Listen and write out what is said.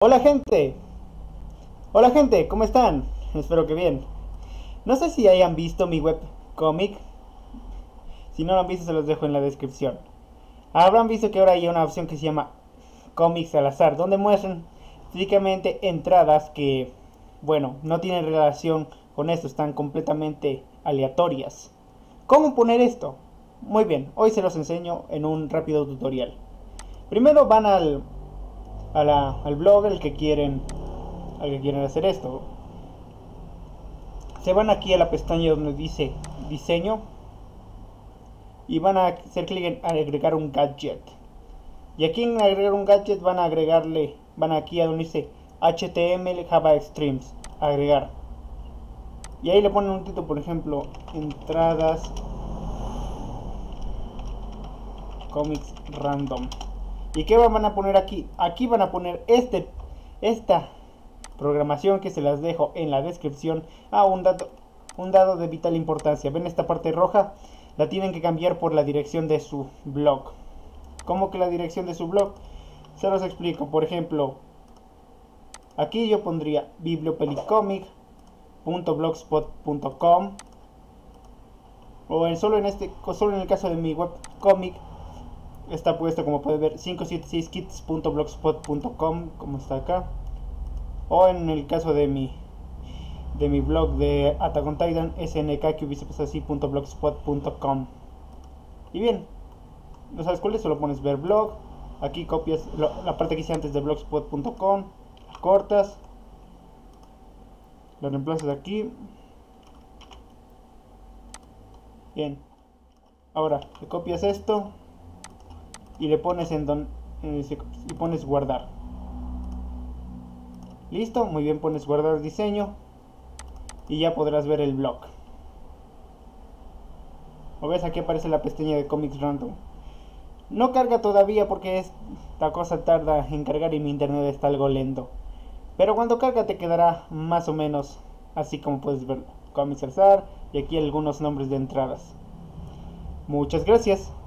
Hola gente, hola gente, ¿cómo están? Espero que bien. No sé si hayan visto mi webcomic, si no lo han visto se los dejo en la descripción. Habrán visto que ahora hay una opción que se llama cómics al azar, donde muestran típicamente entradas que, bueno, no tienen relación con esto, están completamente aleatorias. ¿Cómo poner esto? Muy bien, hoy se los enseño en un rápido tutorial. Primero van al blog al que quieren hacer esto. Se van aquí a la pestaña donde dice diseño y van a hacer clic en agregar un gadget. Y aquí en agregar un gadget van aquí a donde dice HTML Java Extremes, agregar. Y ahí le ponen un título, por ejemplo, entradas comics random. ¿Y qué van a poner aquí? Aquí van a poner esta programación que se las dejo en la descripción. Un dado de vital importancia. ¿Ven esta parte roja? La tienen que cambiar por la dirección de su blog. ¿Cómo que la dirección de su blog? Se los explico. Por ejemplo, aquí yo pondría bibliopelicomic.blogspot.com solo en el caso de mi webcomic está puesto, como puede ver, 576kits.blogspot.com, como está acá. O en el caso de mi blog de Attack on Titan, snk.blogspot.com. Y bien, no sabes cuál es, solo pones ver blog. Aquí copias la parte que hice antes de blogspot.com, cortas, lo reemplazas aquí. Bien, ahora le copias esto y le pones y pones guardar. Listo, muy bien, pones guardar diseño y ya podrás ver el blog. O ves, aquí aparece la pestaña de Comics Random. No carga todavía porque esta cosa tarda en cargar y mi internet está algo lento. Pero cuando carga te quedará más o menos así como puedes ver. Comics al azar y aquí algunos nombres de entradas. Muchas gracias.